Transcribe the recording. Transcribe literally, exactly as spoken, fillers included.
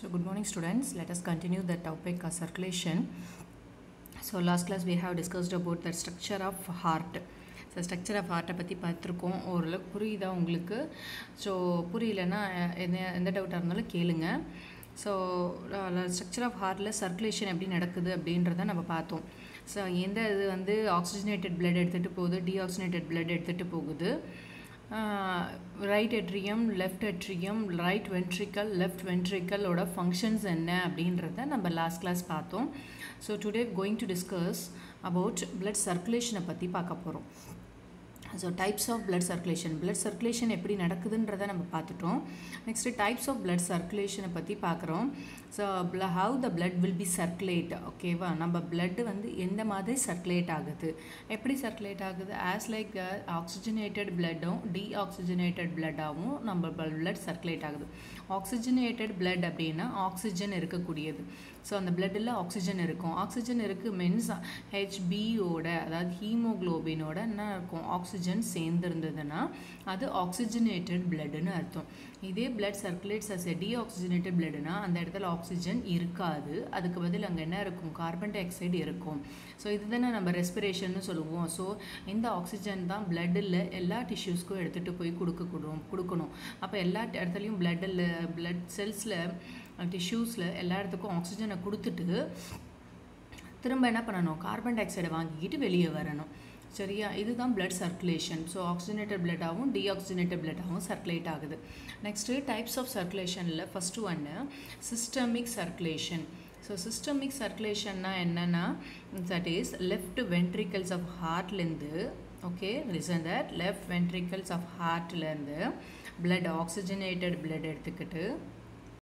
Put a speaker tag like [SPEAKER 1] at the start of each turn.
[SPEAKER 1] So good morning students, let us continue the topic of circulation. So last class we have discussed about the structure of heart. So structure of heart பற்றி பார்த்துருக்கோம். ஓரளவுக்கு புரியுதா உங்களுக்கு? So புரியலன்னா என்ன எந்த டவுட்டாக இருந்தாலும் கேளுங்க. ஸோ ஸ்ட்ரக்சர் ஆஃப் ஹார்ட்டில் சர்க்குலேஷன் எப்படி நடக்குது அப்படின்றத நம்ம பார்த்தோம். ஸோ எந்த இது வந்து ஆக்சிஜனேட்டட் பிளட் எடுத்துகிட்டு போகுது, டீஆக்சிஜனேட்டட் பிளட் எடுத்துகிட்டு போகுது, right atrium, left atrium, right ventricle, left வென்ட்ரிக்கலோட ஃபங்க்ஷன்ஸ் என்ன அப்படின்றத நம்ம லாஸ்ட் கிளாஸ் பார்த்தோம். So today going to discuss about blood சர்க்குலேஷனை பற்றி பார்க்க போகிறோம். So types of blood circulation, blood circulation எப்படி நடக்குதுன்றதை நம்ம பார்த்துட்டோம். நெக்ஸ்ட்டு டைப்ஸ் ஆஃப் பிளட் சர்க்குலேஷனை பற்றி பார்க்குறோம். So how the blood will be circulate, ஓகேவா? நம்ம பிளட்டு வந்து எந்த மாதிரி சர்க்குலேட் ஆகுது, எப்படி சர்க்குலேட் ஆகுது, ஆஸ் லைக் ஆக்சிஜனேட்டட் பிளட்டும் டீஆக்சிஜனேட்டட் பிளட்டாகவும் நம்ம பிளட் சர்க்குலேட் ஆகுது. ஆக்சிஜனேட்டட் பிளட் அப்படின்னா ஆக்சிஜன் இருக்கக்கூடியது. ஸோ அந்த பிளட்டில் ஆக்சிஜன் இருக்கும். ஆக்சிஜன் இருக்குது மீன்ஸ் ஹெச்பியோட அதாவது ஹீமோக்ளோபினோட என்ன இருக்கும், ஆக்சிஜன் சேர்ந்துருந்ததுன்னா அது ஆக்சிஜனேட்டட் பிளட்டுன்னு அர்த்தம். இதே blood circulates as a deoxygenated பிளட்னா அந்த இடத்துல ஆக்சிஜன் இருக்காது, அதுக்கு பதில் அங்கே என்ன இருக்கும், கார்பன் டை ஆக்சைடு இருக்கும். ஸோ இதுதானே நம்ம ரெஸ்பிரேஷன்னு சொல்லுவோம். ஸோ இந்த ஆக்சிஜன் தான் பிளட்டில் எல்லா டிஷ்யூஸ்க்கும் எடுத்துகிட்டு போய் கொடுக்கக்கூடும் கொடுக்கணும் அப்போ எல்லா இடத்துலையும் பிளட்டில் பிளட் செல்ஸில் டிஷ்யூஸில் எல்லா இடத்துக்கும் ஆக்சிஜனை கொடுத்துட்டு திரும்ப என்ன பண்ணணும், கார்பன் டை ஆக்சைடை வாங்கிக்கிட்டு வெளியே வரணும். சரியா? இதுதான் பிளட் சர்க்குலேஷன். ஸோ ஆக்சிஜனேட்டட் பிளட்டாகவும் டீஆக்சிஜனேட்டட் பிளட்டாகவும் சர்க்குலேட் ஆகுது. நெக்ஸ்ட்டு டைப்ஸ் ஆஃப் சர்க்குலேஷனில் ஃபஸ்ட்டு ஒன்று சிஸ்டமிக் சர்க்குலேஷன். ஸோ சிஸ்டமிக் சர்க்குலேஷன்னா என்னென்னா, that is left ventricles of ஹார்ட்லேருந்து, okay listen that, left ventricles of ஹார்ட்லேருந்து பிளட் ஆக்சிஜனேட்டட் பிளட் எடுத்துக்கிட்டு